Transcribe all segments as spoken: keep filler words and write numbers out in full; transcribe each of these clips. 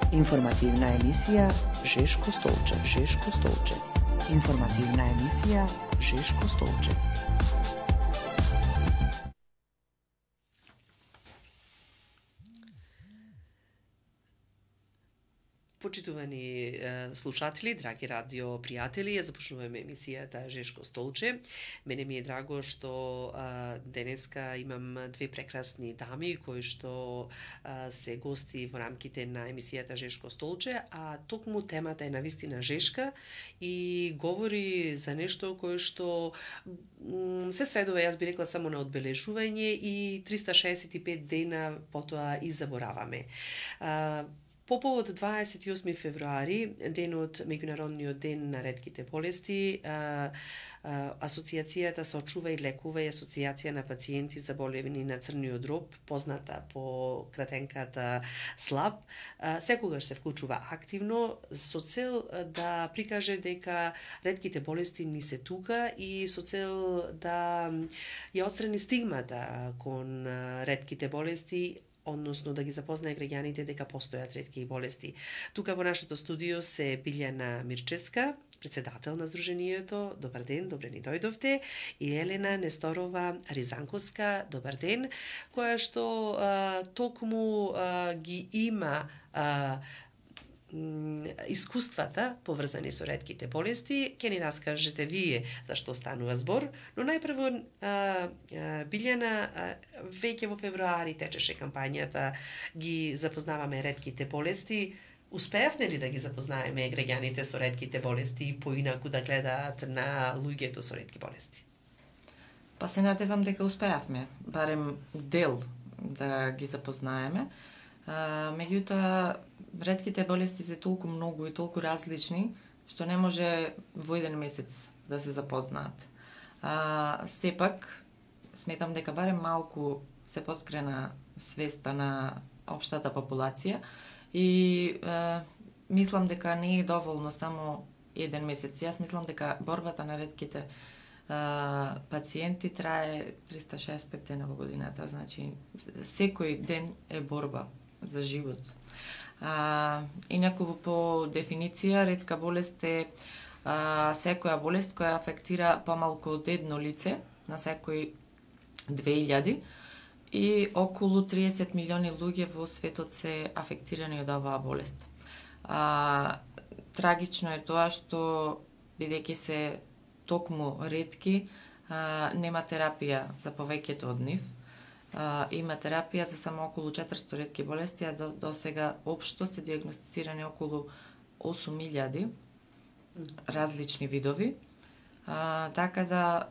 Информативна емисија Жешко Столче, Жешко Столче. Информативна емисија Жешко Столче. Почитувани е, слушатели, драги радио пријатели, ја започнуваме емисијата Жешко Столче. Мене ми е драго што а, денеска имам две прекрасни дами кои што а, се гости во рамките на емисијата Жешко Столче, а токму темата е навистина жешка и говори за нешто кое што м, се сведува, јас би рекла, само на одбележување и триста шеесет и пет дена потоа и забораваме. А, По повод дваесет и осми февруари, денот меѓународниот ден на ретките болести, а, а, Асоциацијата Сочува и лекува и Асоциација на пациенти заболевени на црниот дроб, позната по кратенката СЛАП, а, секогаш се вклучува активно со цел да прикаже дека ретките болести ни се тука и со цел да ја отстрани стигмата кон ретките болести, односно да ги запознае граѓаните дека постојат ретки болести. Тука во нашето студио се Билјана Мирчевска, председател на Сдруженијето. Добар ден, добре ни дојдовте. И Елена Несторова Ризанковска, добар ден, која што а, токму а, ги има а, искуствата поврзани со ретките болести. Ке ни раскажете вие за што станува збор, но најпрво Билјана, веќе во февруари течеше кампањата ги запознаваме ретките болести. Успеавме ли да ги запознаеме граѓаните со ретките болести и поинаку да гледаат на луѓето со ретки болести? Па се надевам дека успеавме, барем дел да ги запознаеме. А, меѓутоа, ретките болести се толку многу и толку различни, што не може во еден месец да се запознаат. А, сепак, сметам дека барем малку се поскрена свеста на општата популација и а, мислам дека не е доволно само еден месец. Јас мислам дека борбата на ретките а, пациенти трае триста шеесет и пет дена во годината, значи секој ден е борба за живот. А, инаку по дефиниција, ретка болест е а, секоја болест која афектира помалку од едно лице на секој две илјади и околу триесет милиони луѓе во светот се афектирани од оваа болест. А, трагично е тоа што, бидејќи се токму ретки, а, нема терапија за повеќето од нив. Uh, има терапија за само околу четиристо ретки болести, а до, до сега општо се диагностицирани околу осум илјади различни видови. Uh, така да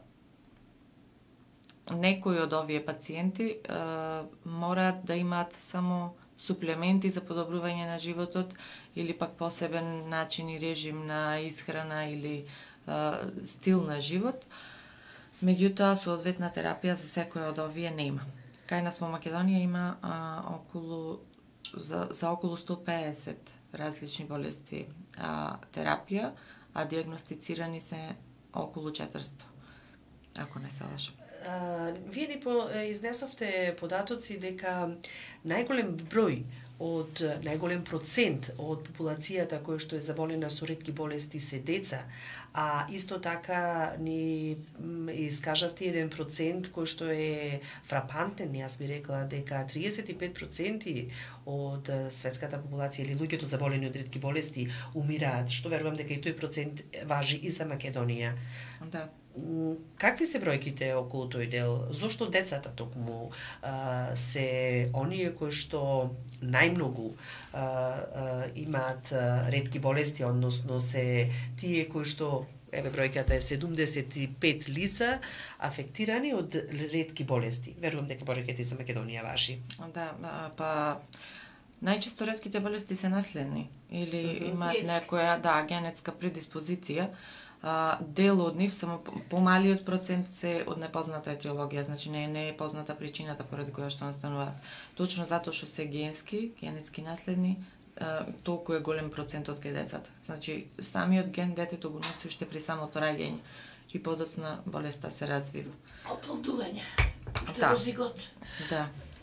некои од овие пациенти uh, мораат да имаат само суплементи за подобрување на животот или пак посебен начин и режим на исхрана или uh, стил на живот. Меѓутоа, соодветна терапија за секој од овие нема. Кај нас во Македонија има а, околу за, за околу сто пеесет различни болести а, терапија, а диагностицирани се околу четиристо, ако не се лажам. Вие ни по, изнесовте податоци дека најголем број од најголем процент од популацијата која што е заболена со ретки болести се деца, а исто така ни искажавте еден процент кој што е фрапантен. Јас би рекла дека триесет и пет проценти од светската популација или луѓето заболени од ретки болести умираат, што верувам дека и тој процент важи и за Македонија. Да. Какви се бројките околу тој дел? Зошто децата токму а, се оние кои што најмногу а, а, имаат ретки болести, односно се тие кои што, еве бројката е седумдесет и пет лица афектирани од ретки болести? Верувам дека бројките за Македонија важи. Да, па најчесто ретките болести се наследни или mm -hmm. имаат некоја да генетска предиспозиција. Uh, дел од нив, само помалиот процент се од непозната етиологија, значи не, не е позната причината поради која што настануваат. Точно затоа што се генски, генетски наследни, uh, толку е голем процентот кај децата. Значи самиот ген детето го носи уште при самото раѓање и подоцна болеста се развива. Оплодување. Уште да. до зигот. Да.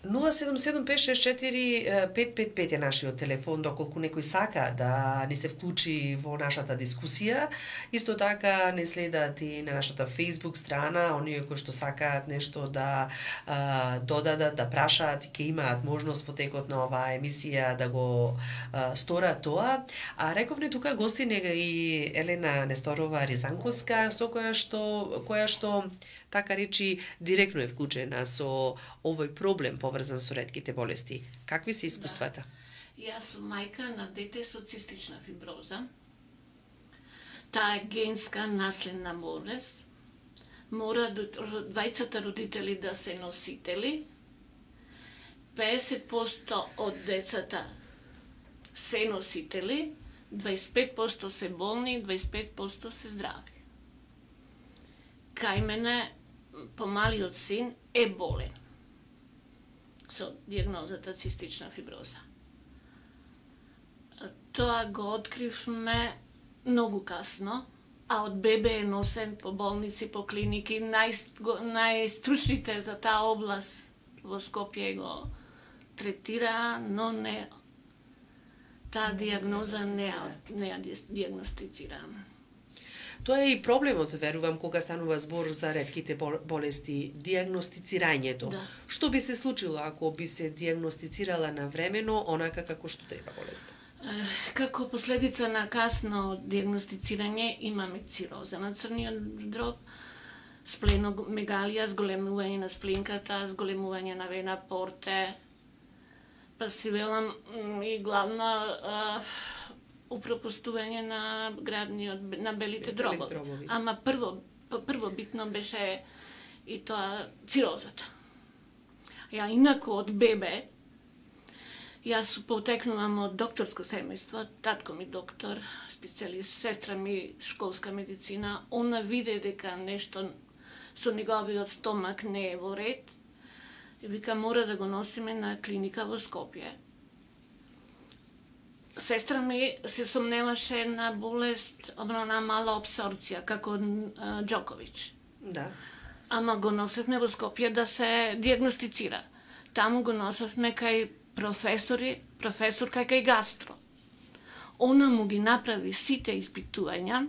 нула седум седум пет шест четири пет пет пет е нашиот телефон, доколку некој сака да ни се вклучи во нашата дискусија. Исто така не следат и на нашата Facebook страна, оние кои што сакаат нешто да а, додадат, да прашаат, ќе имаат можност во текот на оваа емисија да го а, сторат тоа. А рековне тука гостин е и Елена Несторова Ризанковска, со која што која што така речи директно е вклучена со овој проблем поврзан со ретките болести. Какви се искуствата? Да. Јас сум мајка на дете со цистична фиброза. Таа е генска наследна болест. Мора двајцата родители да се носители. педесет проценти од децата се носители, двајдесет и пет проценти се болни, двајдесет и пет проценти се здрави. Кај мене помалиот син е болен со дијагнозата цистична фиброза. Тоа го откривме многу касно, а од бебе е носен по болници, по клиники, нај, најстручните за таа област во Скопје го третира, но не таа дијагноза не не ја дијагностицира. Тоа е и проблемот, верувам, кога станува збор за ретките болести, дијагностицирањето. Да. Што би се случило ако би се дијагностицирала навремено, онака како што треба болест? Како последица на касно дијагностицирање имаме цироза на црниот дроб, спленомегалија, зголемување на сплинката, зголемување на вена порте, па си велам и главно упропустување на градниот, на белите дробови. дробови. Ама прво, прво битно беше и тоа цирозата. Ја инаку од бебе, јас потекнувам од докторско семејство, татко ми доктор, специјалист, сестра ми школска медицина, она виде дека нешто со неговиот стомак не е во ред, и вика мора да го носиме на клиника во Скопје. Сестра ми се сомневаше на болест, на мала абсорбција, како Џоковиќ. Да. Ама го носевме во Скопје да се дијагностицира. Таму го носевме кај професори, професорка кај гастро. Она му ги направи сите испитувања.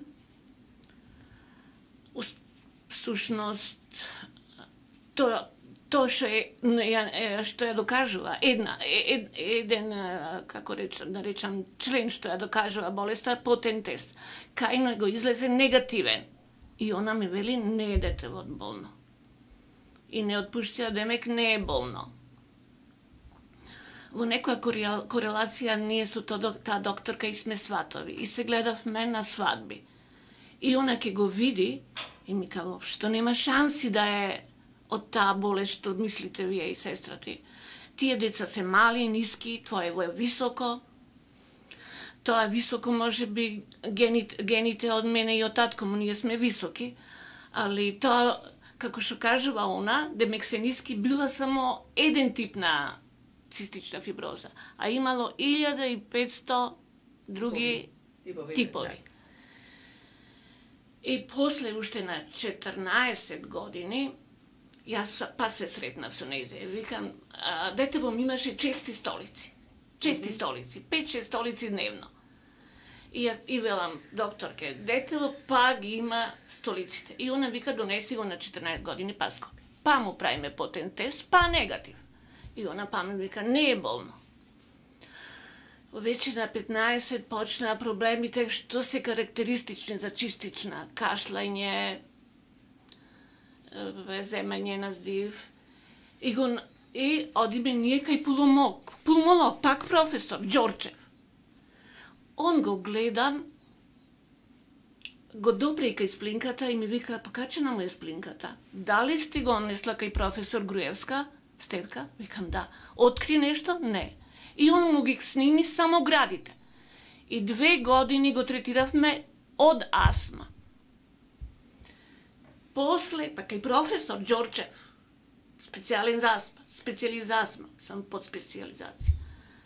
Всушност, тоа Тоа што е, што ја докажува, една, ед, еден, како речам, да речам, член што ја докажува болеста, потен тест. Кај го излезе негативен. И она ми вели, не е детевот болно. И не отпуштија, демек не е болно. Во некоја корелација ние со таа докторка и сме сватови. И се гледавме на свадби. И она ке го види и ми као, што нема шанси да е од таа болест што мислите вие и сестра ти. Тие деца се мали, ниски, твоево е високо. Тоа е високо, може би, гените, гените од мене и од татко му, ние сме високи. Али тоа, како што кажува она, демек се ниски била само еден тип на цистична фиброза, а имало илјада и петсто други типови. типови. И после уште на четрнаесет години, јас па се сретнав со нејзе. Викам, детево ми имаше чести столици. Чести mm -hmm. столици, пет-шест столици дневно. И, и велам, докторке, детево па ги има столиците. И она вика, донеси го на четрнаесет години, па Скопје. Па му правиме потен тест, па негатив. И она па ми вика, не е болно. Веќе на петнаесет почнаа проблемите што се карактеристични за чистична, кашлање, земање на здив. И, го, и одиме ние кај пулмолог, пулмолог, пак професор, Ѓорчев. Он го гледам, го допре кај сплинката и ми вика, па качена му е сплинката? Дали сте го несла кај професор Груевска, Стевка? Викам, да. Откри нешто? Не. И он му ги сними само градите. И две години го третиравме од астма. После, па кај професор Ѓорчев, специјален за астма, специјалист за астма, сам под специјализација.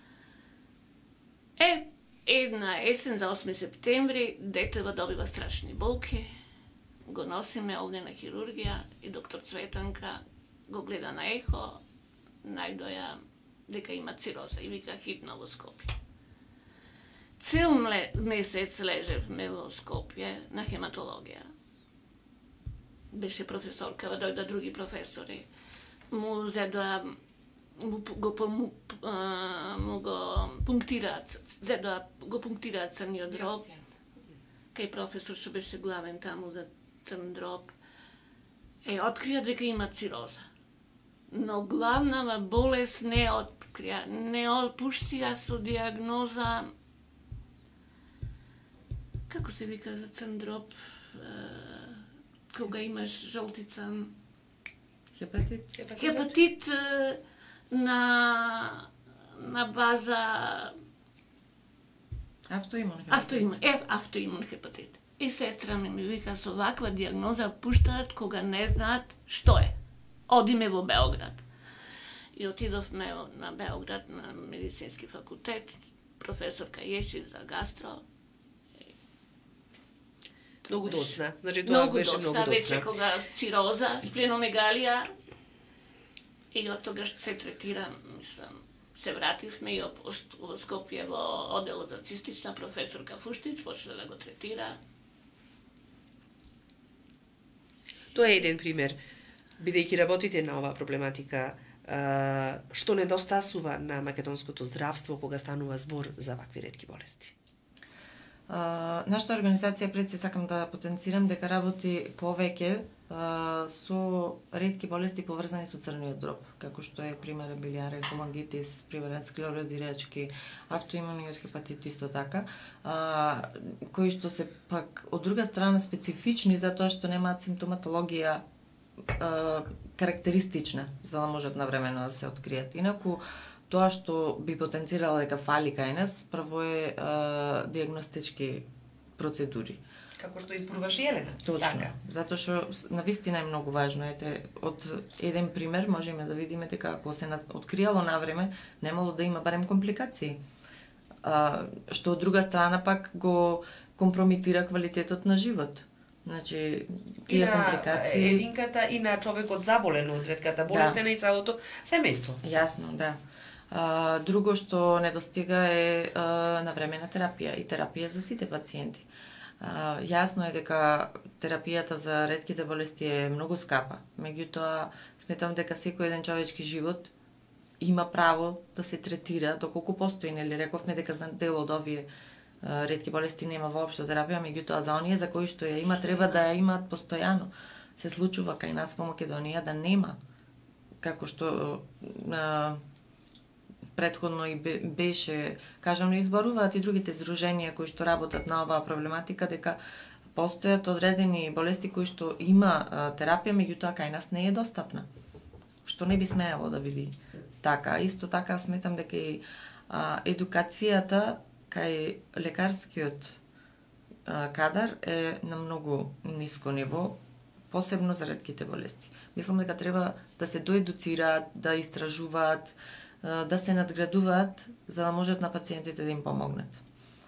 Е, една есен за осми септември, детева добива страшни болки, го носиме овде на хирургија и доктор Цветанка го гледа на ехо, најдоја дека има цироза и вика хитно во Скопје. Цел месец лежевме во Скопје на хематологија. Беше професорка, дојда други професори. Му зедоа, му го, му, а, му го пунктираат, зедоа го пунктираат црниот дроб. Кај професор што беше главен таму за црн дроб. Е, открија дека има цироза. Но главнава болест не открија, не отпуштија со диагноза, како се вика за црн дроб, кога имаш жолтица, Хепатит? Хепатит, Хепатит на, на база автоимун хепатит. Автоимун, е, автоимун хепатит. И сестра ми ми вика со ваква диагноза пуштаат кога не знаат што е. Одиме во Београд. И отидовме на Београд на медицински факултет, професорка Јеши за гастро. Многу доцна. Значи тоа многу беше доцна, многу доцна. Вече кога цироза, спленомегалија и од тогаш се третира, мислам, се вративме и во Скопје во одделот за цистична, професорка Фуштич почна да го третира. Тоа е еден пример. Бидејќи работите на оваа проблематика, што недостасува на македонското здравство кога станува збор за вакви ретки болести? Uh, нашата организација пред се сакам да потенцирам дека работи повеќе uh, со ретки болести поврзани со црниот дроб, како што е пример билјаре, холангитис, примерен склерози речки, автоимуниот хепатит исто така, uh, кои што се пак од друга страна специфични затоа што немаат симптоматологија uh, карактеристична за да можат навремено да се откријат. Инаку тоа што би потенцирало дека фали кај нас, прво е а, диагностички процедури. Како што испруваш Елена. Точно. Така. Затоа што навистина е многу важно. Ете, од еден пример можеме да видиме дека ако се откријало навреме, немало да има барем компликации. А, што од друга страна пак го компромитира квалитетот на живот. Значи, тие и компликации... единката и на човекот заболен од ретката болест, да. И целото семејство. Јасно, да. А, друго што недостига е а, навремена терапија и терапија за сите пациенти. А, јасно е дека терапијата за ретките болести е многу скапа. Меѓутоа, сметам дека секој еден човечки живот има право да се третира доколку постои, нели рековме дека за дел од овие а, ретки болести нема воопшто терапија, меѓутоа за оние за кои што ја има треба да ја имаат постојано. Се случува кај нас во Македонија да нема, како што а, претходно и беше, кажам, не изборуваат и другите здруженија кои што работат на оваа проблематика, дека постојат одредени болести кои што има а, терапија, меѓутоа кај нас не е достапна. Што не би смеело да биде така. Исто така сметам дека и а, едукацијата кај лекарскиот а, кадар е на многу ниско ниво, посебно за ретките болести. Мислам дека треба да се доедуцираат, да истражуваат, да се надградуваат за да можат на пациентите да им помогнат.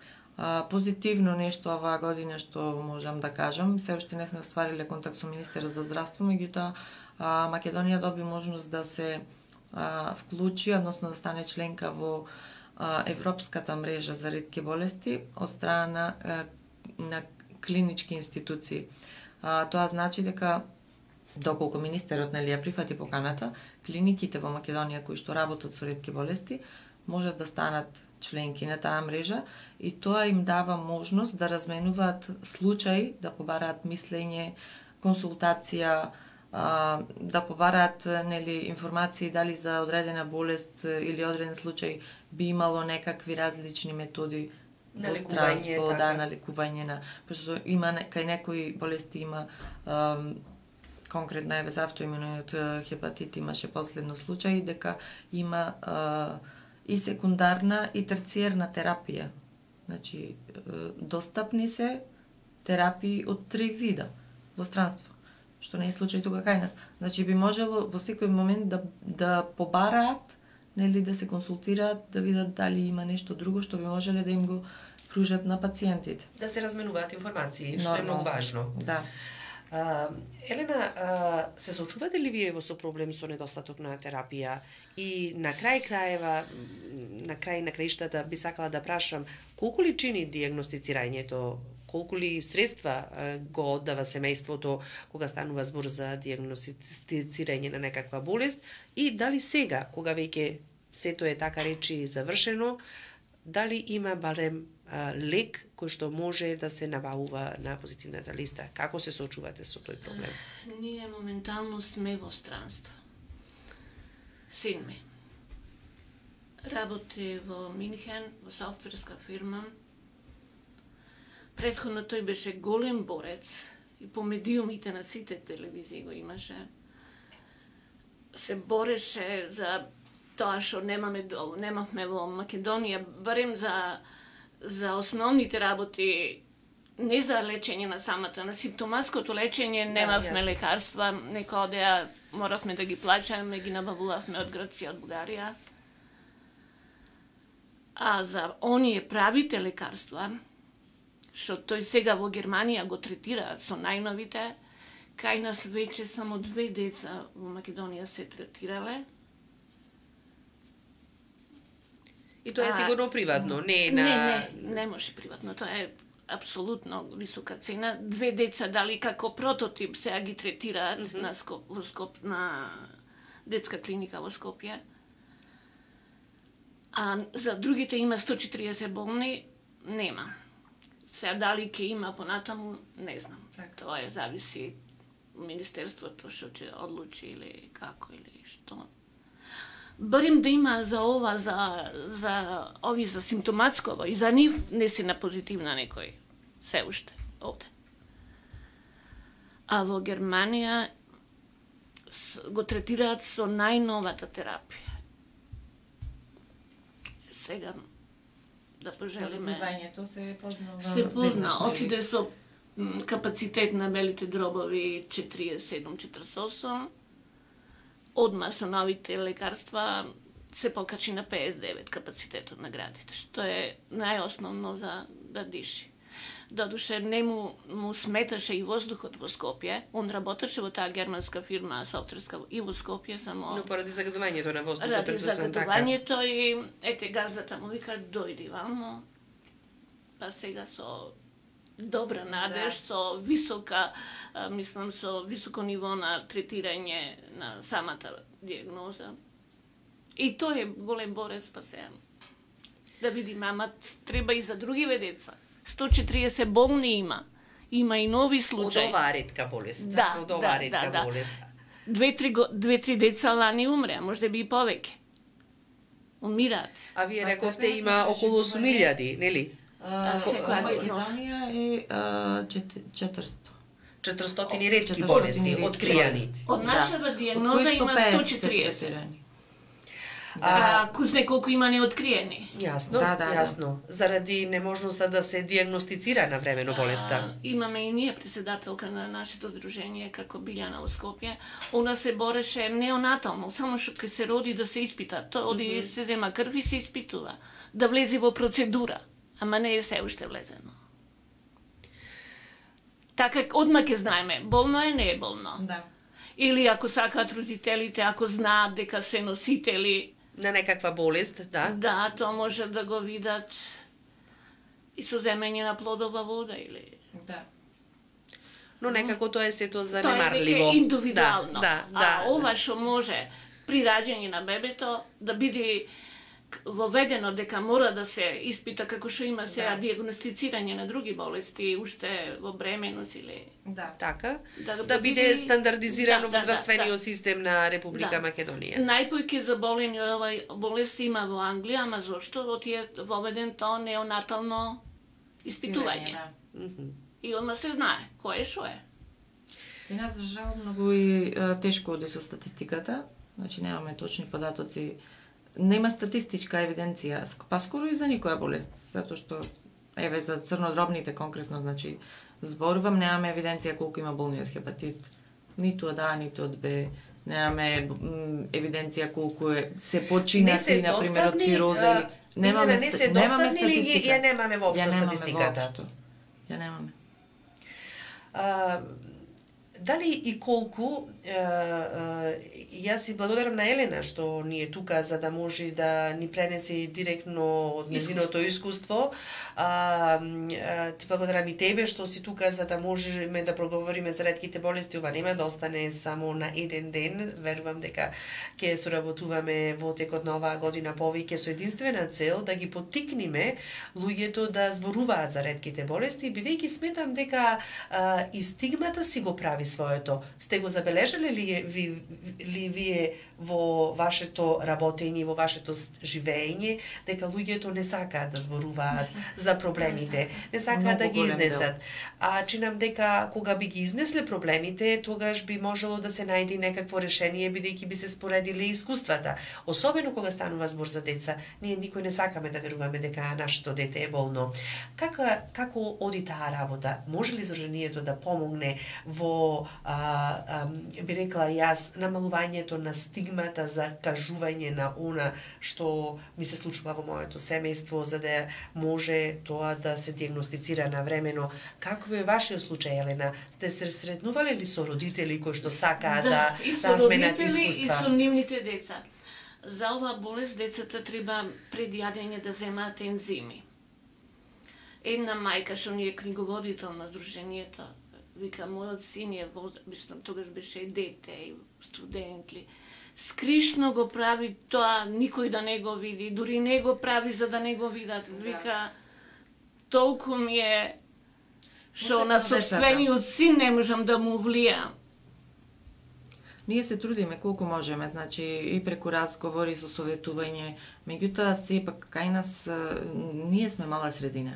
А, позитивно нешто оваа година што можам да кажам, се уште не сме оствариле контакт со Министерот за здравство, меѓутоа Македонија доби можност да се а, вклучи, односно да стане членка во а, Европската мрежа за ретки болести од страна на, на клинички институции. А, тоа значи дека доколку министерот нели ја прифати поканата, клиниките во Македонија кои што работат со ретки болести можат да станат членки на таа мрежа и тоа им дава можност да разменуваат случаи, да побараат мислење, консултација, а, да побараат нели информации дали за одредена болест или одреден случај би имало некакви различни методи во здравство, да, на лекување на, пошто има кај некои болести има а, конкретно еве за автоимуниот хепатит имаше последно случај дека има а, и секундарна и терциерна терапија. Значи достапни се терапии од три вида во странство, што не е случај тука кај нас. Значи би можело во секој момент да да побараат, нели да се консултираат, да видат дали има нешто друго што би можеле да им го пружат на пациентите. Да се разменуваат информации, што е многу важно. Да. А, Елена, а, се соочувате ли вие во со проблем со недостаток на терапија? И на крај краева, на крај на краиштата, би сакала да прашам, колку ли чини диагностицирањето, колку ли средства а, го оддава семејството кога станува збор за диагностицирање на некаква болест, и дали сега, кога веќе сето е така речи завршено, дали има барем а, лек кој што може да се набавува на позитивната листа? Како се соочувате со тој проблем? Ние моментално сме во странство. Син ми работи во Минхен, во софтверска фирма. Претходно тој беше голем борец и по медиумите на сите телевизии го имаше. Се бореше за тоа што немаме долу, немавме во Македонија, барем за за основните работи, не за лечење на самата, на симптоматското лечење немавме да, лекарства, нека одеа, моравме да ги плаќаме, ги набавувавме од Грција, од Бугарија. А за оние правите лекарства, што тој сега во Германија го третираат со најновите, кај нас веќе само две деца во Македонија се третирале. И тоа е сигурно приватно, не е на... Не, не, не може приватно, тоа е апсолутно висока цена. Две деца дали како прототип сега ги третираат mm -hmm. на Скоп, во Скоп, на детска клиника во Скопје. А за другите има сто и четириесет болни, нема. Сега дали ќе има понатаму, не знам. Так. Тоа е зависи министерството што ќе одлучи или како или што. Барем да има за ова, за, за ови за симптоматско, и за нив не си на позитивна некој, се уште, овде. А во Германија го третираат со најновата терапија. Сега, да пожелиме... Добивањето се познава... Се позна, отиде со капацитет на белите дробови четириесет и седум четириесет и осум, одма со новите лекарства се покачи на петдесет и девет капацитетот на градите, што е најосновно за да диши. Додуше, не му, му сметаше и воздухот во Скопје, он работеше во таа германска фирма, софтверска, и во Скопје, само... Но поради загадувањето на воздухот, ради загадувањето така. И, ете, газдата му вика, дојди вамо, па сега со добра надеж, да. Со висока, а, мислам, со високо ниво на третирање на самата диагноза. И тој е голем борец, па се да види мамат, треба и за другиве деца. сто и четириесет болни има. Има и нови случаи. Од оваа ретка болест. Да, од оваа да, ретка да, болест. Две-три две, три деца лани умреа, може би и повеќе. Умираат. А вие рековте има околу осум илјади, нели? Секоја диагноза. Македонија е четиристотини. четиристотини ретки болести, откријани. Од нашава диагноза има сто и четириесет. А кузне колку има неоткриени. Јасно, да, да, јасно. Да. Заради неможноста да се диагностицира навремено болеста. А, имаме и ние председателка на нашето здружение како Билјана во Скопје. Она се бореше неонатално, само што ке се роди да се испита. Тоа оди mm -hmm. се зема крв и се испитува. Да влезе во процедура, ама не е се уште влезено. Така одма ке знаеме, болно е, не е болно. Да. Или ако сакаат родителите, ако знаат дека се носители на некаква болест, да. Да, тоа може да го видат и со земење на плодова вода или... Да. Но некако тоа е сето Тоа занемарливо. е веќе индивидуално. Да, да, да. А ова што може при раѓање на бебето да биде воведено дека мора да се испита како што има сега да. Диагностицирање на други болести уште во бременост или... Да. Така, да, да, да биде биде стандардизирано да, во здравствениот да, да. систем на Република да. Македонија. Најпојќе заболени од овај болест има во Англија, ама зошто во тие воведен тоа неонатално испитување. Да. Mm -hmm. И одма се знае кој е што е. И нас за жал многу и тешко оди со статистиката, значи немаме точни податоци. Нема статистичка евиденција, па скоро и за никоја болест, затоа што еве за црнодробните конкретно, значи зборувам, немаме евиденција колку има болни од хепатит, ниту од А, ниту од Б, немаме евиденција колку е се починати на пример од цироза или немаме не се достапни или ја немаме воопшто статистиката. Ја немаме. А, дали и колку, е, е, јас си благодарам на Елена што ни е тука за да може да ни пренесе директно од незиното искуство. А, а, ти благодарам и тебе што си тука за да можеме да проговориме за ретките болести. Ова нема да остане само на еден ден. Верувам дека ќе соработуваме во текот на оваа година повеќе со единствена цел да ги поттикнеме луѓето да зборуваат за ретките болести, бидејќи сметам дека а, и стигмата си го прави своето. Сте го забележале ли, ви, ли вие во вашето работење, во вашето живење, дека луѓето не сакаат да зборуваат за проблемите, не сакаат да ги изнесат. А чинам дека кога би ги изнесле проблемите, тогаш би можело да се најде некакво решение, бидејќи би се споредиле искуствата. Особено кога станува збор за деца, ние никој не сакаме да веруваме дека нашето дете е болно. Како како оди таа работа? Може ли Здруженијето да помогне во а, а, би рекла јас намалувањето на стигмата за кажување на она што ми се случува во моето семејство, за да може тоа да се диагностицира навремено? Каков е вашиот случај, Елена? Сте се сретнувале ли со родители кои што сакаат да, да разменат искуства? И со нивните деца. За оваа болест децата треба пред јадење да земаат ензими. Една мајка што ни е книговодител на Здруженијето, вика, мојот син е воз, мислам, тогаш беше дете и студент ли, скришно го прави тоа, никој да не го види, дури не го прави за да не го видат. Вика, толку ми е што на собствениот син не можам да му влијам. Ние се трудиме колку можеме, значи и преку разговори, со советување, меѓутоа сепак кај нас ние сме мала средина.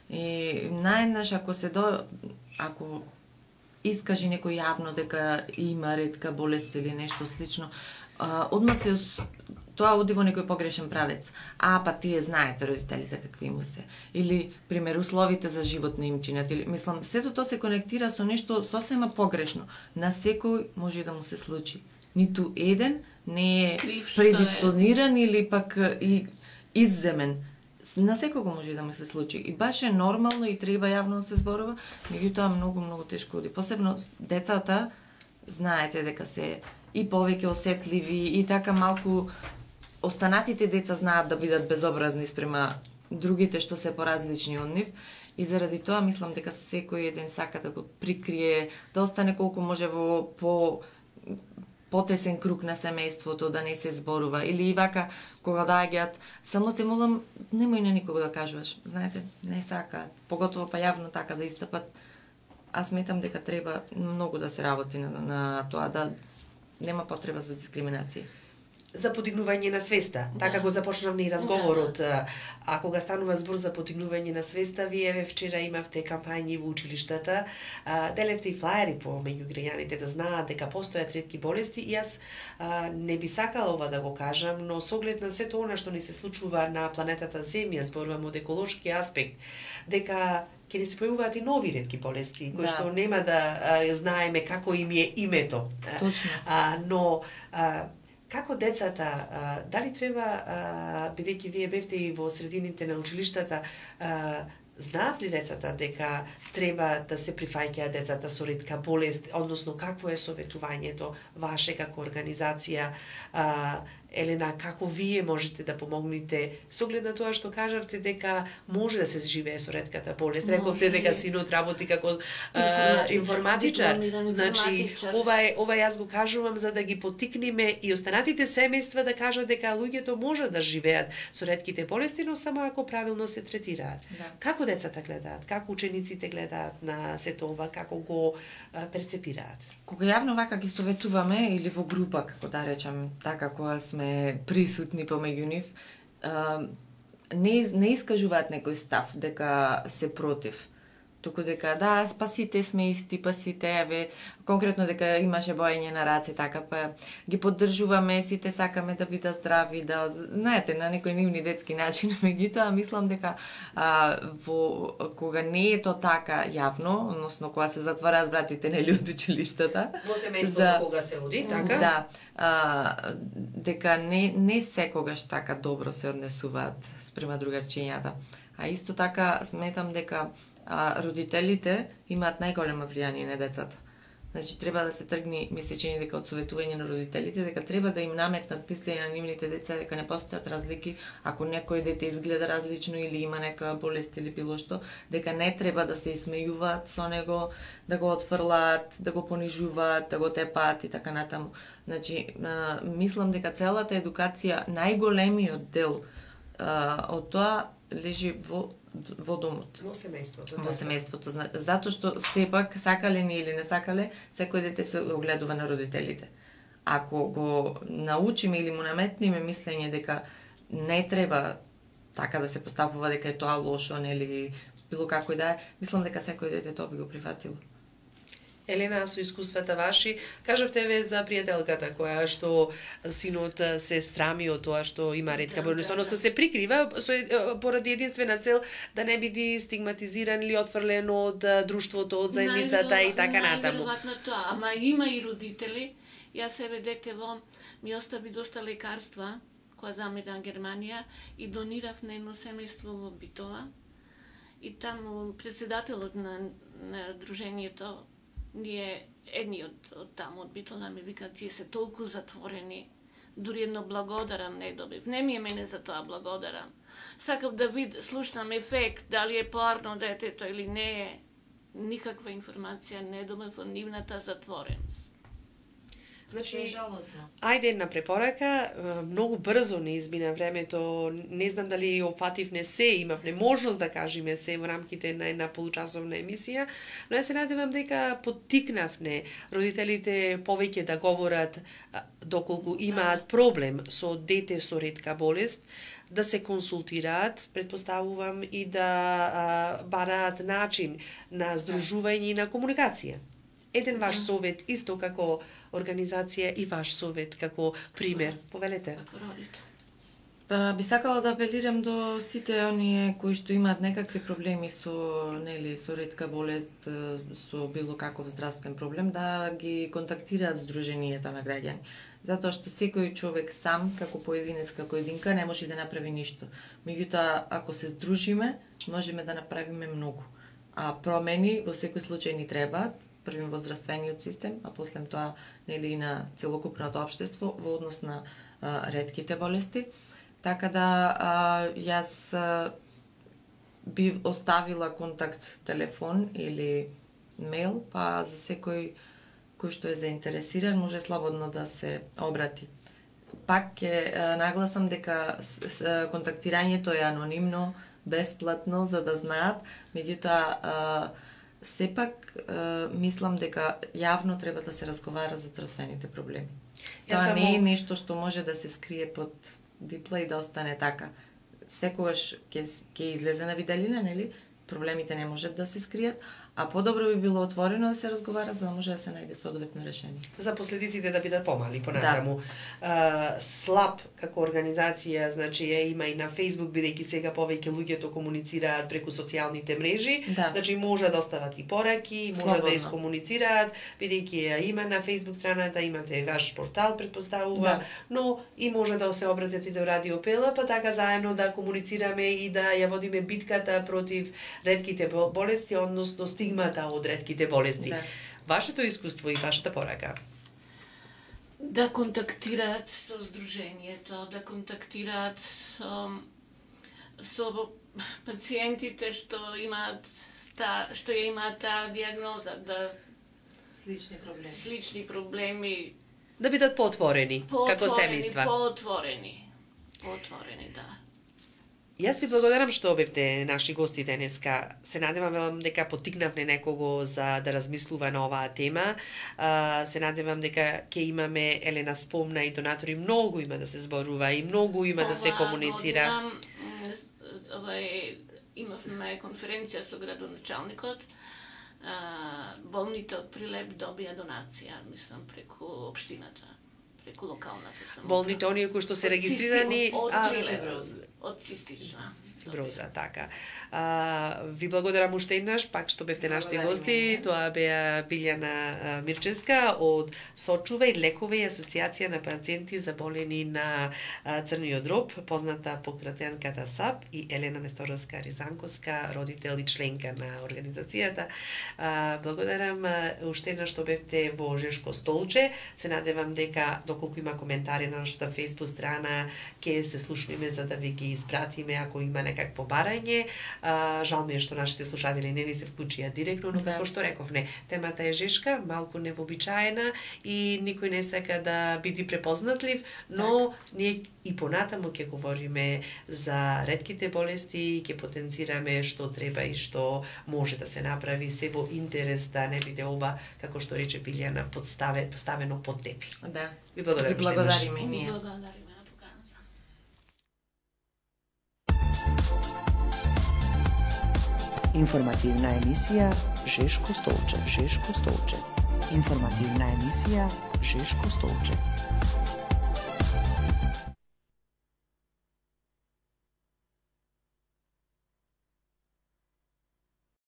И наеднаш ако се до ако искаже некој јавно дека има ретка болест или нешто слично, одма се тоа оди во некој погрешен правец. А, па тие знаете родителите какви му се. Или, пример, условите за живот не им чинат. Или, мислам, сето тоа се конектира со нешто сосема погрешно. На секој може да му се случи. Ниту еден не е предиспониран е. Или пак и изземен. На секого може да му се случи. И баш е нормално и треба јавно да се зборува, меѓутоа многу, многу тешко оди. Посебно децата, знаете дека се и повеќе осетливи и така малку останатите деца знаат да бидат безобразни спрема другите што се поразлични од нив и заради тоа мислам дека секој еден сака да го прикрие, да остане колку може во по потесен круг на семејството, да не се зборува. Или и вака, кога доаѓаат, само те молам, немој на никого да кажуваш. Знаете, не сака, поготово па јавно така да истапат. Аз сметам дека треба многу да се работи на, на тоа, да нема потреба за дискриминација. За подигнување на свеста. Да. Така го започнавме и разговорот. Да. А кога станува збор за подигнување на свеста, вие вчера имавте кампањи во училиштата, делевте и флаери по меѓу граѓаните да знаат дека постојат ретки болести и јас а, не би сакала ова да го кажам, но со оглед на сето она што ни се случува на планетата Земја, зборувам од еколошки аспект, дека ќе ни се појавуваат и нови ретки болести, кои да. Што нема да а, знаеме како им е името. Точно. А, но а, како децата, дали треба, бидејќи вие бевте и во средините на училиштата, знаат ли децата дека треба да се прифаќаат децата со ретка болест, односно какво е советувањето ваше како организација? Елена, како вие можете да помогнете со оглед на тоа што кажавте дека може да се живее со ретката болест? Рековте дека синот работи како а, информатичар. Значи, ова е ова јас го кажувам за да ги поттикнеме и останатите семејства да кажат дека луѓето може да живеат со ретките болести, но само ако правилно се третираат. Да. Како децата гледаат? Како учениците гледаат на сето ова? Како го а, перцепираат? Кога јавно вака ги советуваме или во група, како да речам, така која сме присутни помеѓу нив, не, не искажуваат некој став дека се против. Туку дека да, па сите сме исти, па сите, еве, конкретно дека имаше боење на раце, така, па ги поддржуваме, сите сакаме да бидат здрави, да, знаете, на некој нивни детски начин, меѓутоа мислам дека а, во, кога не е то така јавно, односно кога се затвораат вратите нели од училиштата, во семејството кога се оди, така? Да, а, дека не, не секогаш така добро се однесуваат спрема другарчињата. А исто така сметам дека а, родителите имаат најголемо влијание на децата. Значи, треба да се тргни, ми се чини дека од советување на родителите, дека треба да им наметнат мислење на нивните деца, дека не постојат разлики, ако некој дете изгледа различно или има нека болест или било што, дека не треба да се исмејуваат со него, да го отфрлаат, да го понижуваат, да го тепаат и така натаму. Значи, а, мислам дека целата едукација, најголемиот дел а, од тоа лежи во во домот. Во семејството. Во семејството. Затоа што сепак, сакале ни или не сакале, секој дете се огледува на родителите. Ако го научиме или му наметниме мислење дека не треба така да се постапува, дека е тоа лошо, нели било како и да е, мислам дека секој дете тоа би го прифатило. Елена, со искуствата ваши, кажавте ве за пријателката која што синот се срами од тоа што има ретка болест, односно се прикрива со поради единствена цел да не биде стигматизиран или отфрлен од друштвото, од заедницата и така натаму. Најверојатно тоа, ама има и родители. Јас себе детево ми остави доста лекарства која заминав Германија и донирав на едно семејство во Битола. И таму председателот на, на дружењето, ние едни од, од таму од Битола ми викаат, тие се толку затворени, дури едно благодарам не добив. Не ми е мене за тоа благодарам. Сакав да вид, слушнам ефект, дали е поарно детето или не е. Никаква информација не добив од нивната затвореност. Значи, жалосно. Ајде една препорака, многу брзо не измина времето, не знам дали опативне се, имавме можност да кажеме се во рамките на една получасовна емисија, но ја се надевам дека поттикнавне родителите повеќе да говорат доколку имаат проблем со дете со ретка болест, да се консултираат, предпоставувам, и да а, бараат начин на здружување и на комуникација. Еден ваш совет, исто како организација, и ваш совет како пример. Повелете. Па, би сакала да апелирам до сите оние кои што имаат некакви проблеми со, нели, со ретка болест, со било каков здравствен проблем, да ги контактираат здруженијата на граѓани. Затоа што секој човек сам, како поединец, како единка, не може да направи ништо. Меѓутоа, ако се здружиме, можеме да направиме многу. А промени во секој случај ни требаат, првим во здравствениот систем, а после тоа, нели, и на целокупното општество во однос на а, ретките болести. Така да а, јас а, би оставила контакт телефон или мејл, па за секој кој што е заинтересиран може слободно да се обрати. Пак ќе нагласам дека с, с, контактирањето е анонимно, бесплатно, за да знаат, меѓутоа сепак мислам дека јавно треба да се разговара за здравствените проблеми. Тоа само... не е нешто што може да се скрие под дипла и да остане така. Секогаш ќе ќе излезе на виделина, нели? Проблемите не можат да се скријат, а подобро би било отворено да се разговара за да може да се најде соодветно решение. За последиците да бидат помали понатаму. Да. Слаб како организација, значи ја има и на Facebook, бидејќи сега повеќе луѓето комуницираат преку социјалните мрежи, да. Значи може да остават и пораки, може Слободно. Да искомуницираат, бидејќи ја има на Facebook страната, имате ваш портал, предпоставува, да. Но и може да се обратите до Радио Пела, па така заедно да комуницираме и да ја водиме битката против ретките болести, односно стигмата од ретките болести. Да. Вашето искуство и вашата порака? Да контактираат со здруженијето, да контактираат со, со пациентите што имаат та, што ја имаат таа диагноза, да слични проблеми. Слични проблеми да бидат поотворени, како семејства. Поотворени. Поотворени, да. Јас ви благодарам што бевте наши гости денеска. Се надевам дека поттикнавме некого за да размислува на оваа тема. Се надевам дека ќе имаме, Елена спомна, и донатори, многу има да се зборува и многу има да се комуницира. Овај, имавме конференција со градоначалникот. Болните од Прилеп добија донација, мислам, преку општината. Локалната самоуправа. Болните, оние кои што се регистрирани од, од, од, од цистична. Фиброза, така. А, ви благодарам уште еднаш, пак што бевте нашите гости. Тоа беа Билјана Мирчевска од Сочувај, лекове и асоциација на пациенти заболени на црниот дроб, позната по кратенката САП, и Елена Несторовска-Ризанковска, родител и членка на организацијата. А, благодарам уште еднаш што бевте во Жешко столче. Се надевам дека доколку има коментари на нашата Facebook страна, ќе се слушниме за да ви ги испратиме ако има некакво барање. А, жал ми е што нашите слушатели не ни се вклучија директно, но како што рековме, темата е жешка, малку невообичаена и никој не сака да биде препознатлив, но так. Ние и понатаму ќе говориме за ретките болести и ќе потенцираме што треба и што може да се направи, се во интерес да не биде ова, како што рече Билјана, подставе, поставено под тепи. Да. Ви благодарам. Ви благодариме и ние. Благодариме на поканата. Информативна емисија Жешко столче, Жешко столче. Информативна емисија Жешко столче.